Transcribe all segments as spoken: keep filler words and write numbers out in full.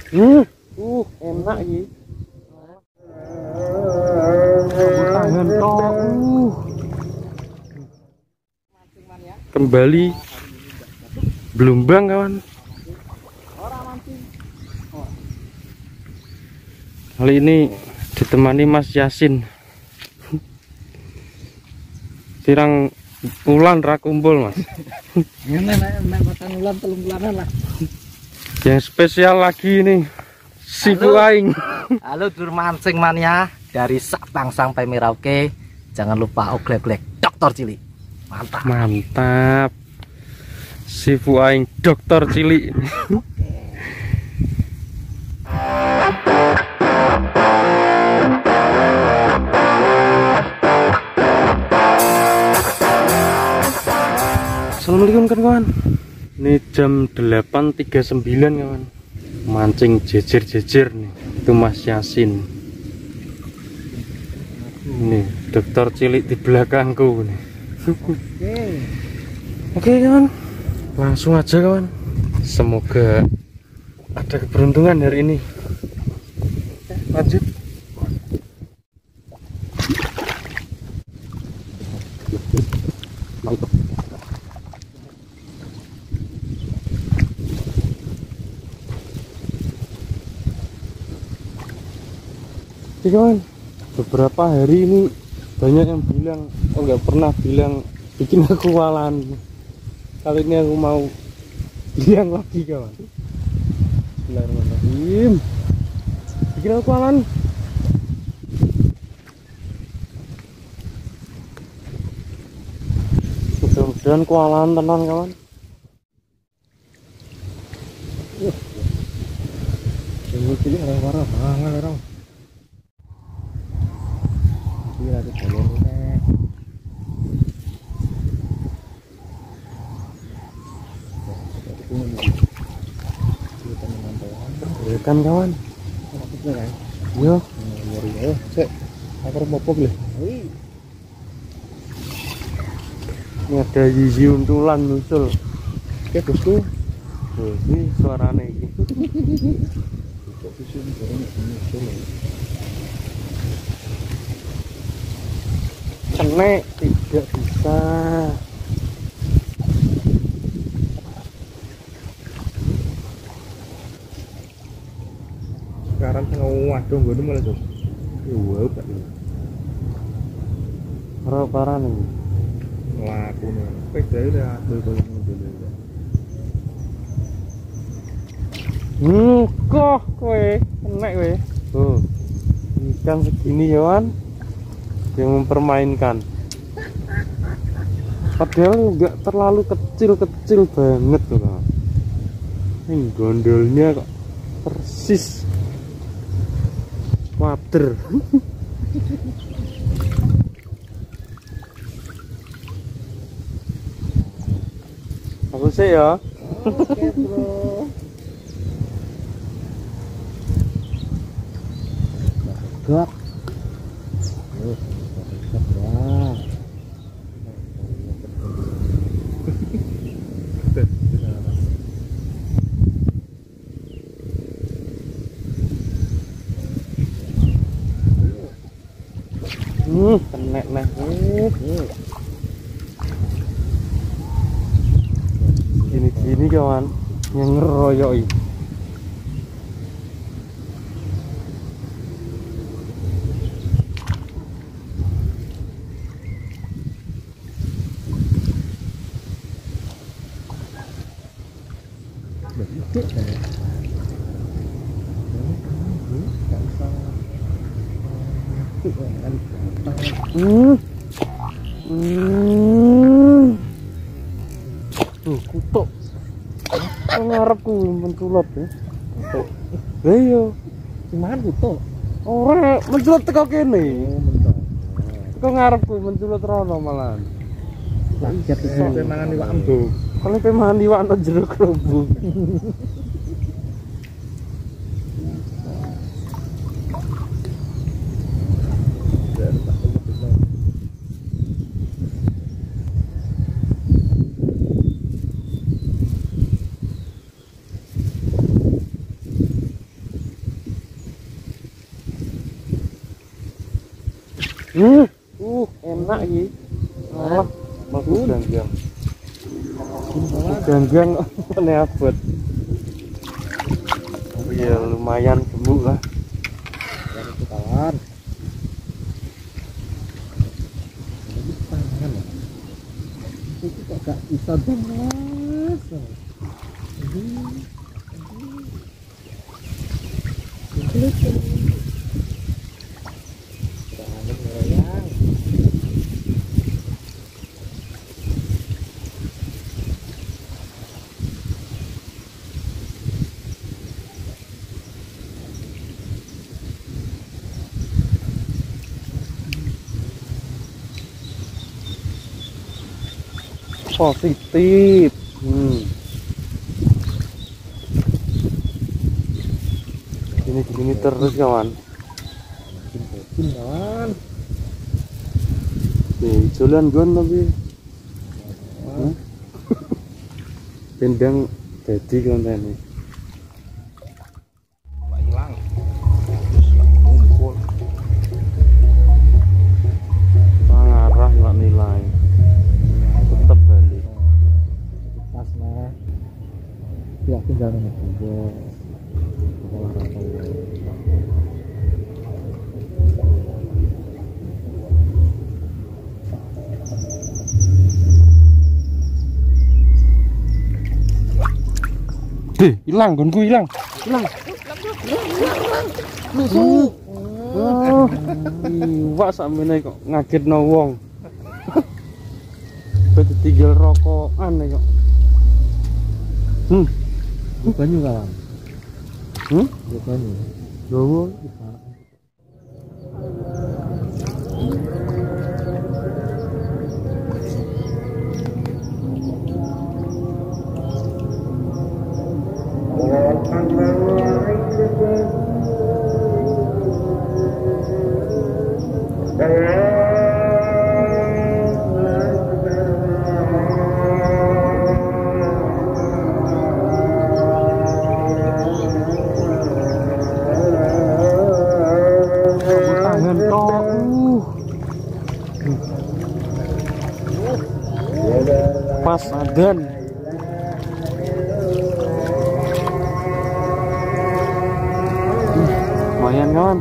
Hmm, uh, enak ini. Tangan kok. Uh. Kembali Blumbang kawan. Kali ini ditemani Mas Yasin. Sirang ulan ra kumpul Mas. Yang spesial lagi ini Sifu Aing. Halo Dur Mancing Mania dari Sabang sampai Merauke. Jangan lupa oglek-oglek Dokter Cilik. Mantap. Mantap. Sifu Aing Dokter Cilik. Assalamualaikum kawan. Ini jam delapan tiga puluh sembilan kawan. Mancing jejer-jejer nih. Itu Mas Yasin. Ini Dokter Cilik di belakangku nih. Oke. Oke kawan. Langsung aja kawan. Semoga ada keberuntungan hari ini. Lanjut. Oke kawan, beberapa hari ini banyak yang bilang, oh nggak pernah bilang bikin aku walan. Kali ini aku mau bilang lagi kawan. Bismillahirrahmanirrahim. Bikin aku walan. Mudah-mudahan kualan tenang kawan. Ini pilih arah-arah banget orang. Lagi boleh nih. Kan kawan. Yo, nyari ya. Cek. Aku mau pop deh. Ini ada Yizi untulan muncul. Oke bosku. Oh, ini suaranya ini. Kok bisa muncul. Kenek tidak bisa. Sekarang tengah waduh gue malah tuh. Wow, Pak. Parah parah nih. Laku nih. Peda udah adul kalau mobil ya. Hmm, kok kowe kenek kowe. Tuh. Ikan segini kawan. Yang mempermainkan, padahal nggak terlalu kecil-kecil banget tuh kan. Ini gondolnya kok persis water. Aku sih ya. Oke bro. Gak. Hmm, kenek nah. Gini-gini kawan, yang ngeroyoi. Hmm. Hmm. Tuh, kutuk. Ngarepku menculot ya. Kutuk. Lah iya. Cuman kutuk. Ora menculot teko kene. Oh, menculot. Teko ngarepku menculot rono malahan. Lah iya iso mangan iwak embu. Kalau mangan iwak nang jero kerubuk. Hmm, uh, enak iki. Wah, bagus ganggang. Ganggang ini abot. Ya lumayan gemuk lah. Dari kawan. Ini tangan. Itu kok gak bisa demas. Ini. Ini. Positif. Hmm. Gini gini terus kawan. Bikin kawan. Nih, jalan gon tapi. Hah? Tendang jadi konten ini. Hilang. Ngumpul. Ngarah nggak nilai. Tetap balik. Pas nah. Ya tinggal nunggu. Sekolah apa ya? Heh, hilang gonku hilang. Hilang. Lusuh. Oh, iwak sakmene kok ngagetno wong. Berarti tinggal rokokan kok. Hmm. Banyu kawan. Hmm? Banyu. Lowo. Tangan tok. Uh. Pas adan. Lumayan kawan.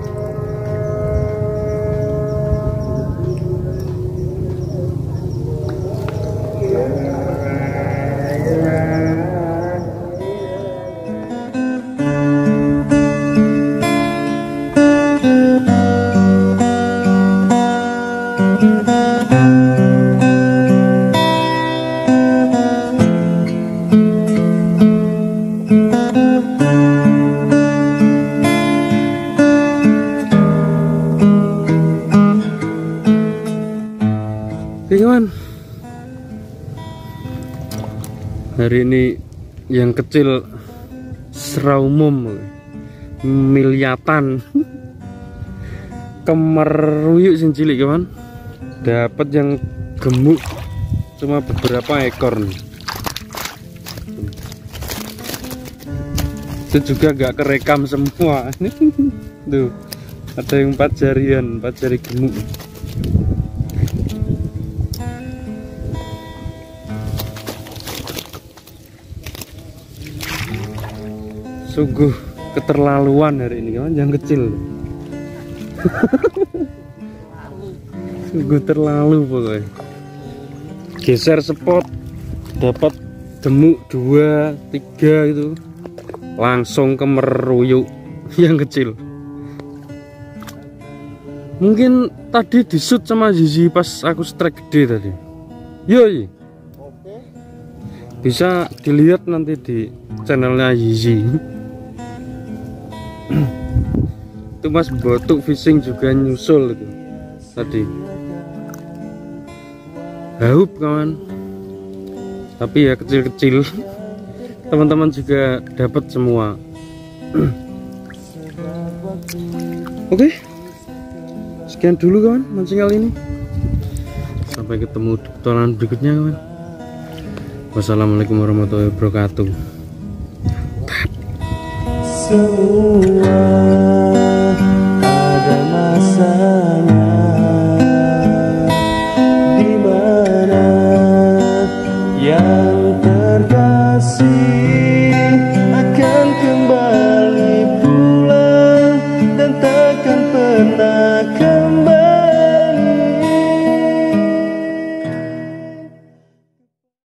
Oke kawan, hari ini yang kecil seraumum miliatan kemeruyuk sing cilik kawan, dapat yang gemuk cuma beberapa ekor nih. Itu juga gak kerekam semua. Tuh ada yang empat jarian, empat jari gemuk. Sungguh keterlaluan hari ini kawan, yang kecil. Sungguh terlalu pokoknya. Geser spot dapat gemuk dua tiga itu langsung kemeruyuk yang kecil. Mungkin tadi disut sama Zizi pas aku strike gede tadi. Yoi. Bisa dilihat nanti di channelnya Zizi. Itu Mas Botuk Fishing juga nyusul itu tadi. Haup kawan, tapi ya kecil-kecil. Teman-teman juga dapat semua. Oke, sekian dulu kawan mancing kali ini. Sampai ketemu di petualangan berikutnya kawan. Wassalamualaikum warahmatullahi wabarakatuh.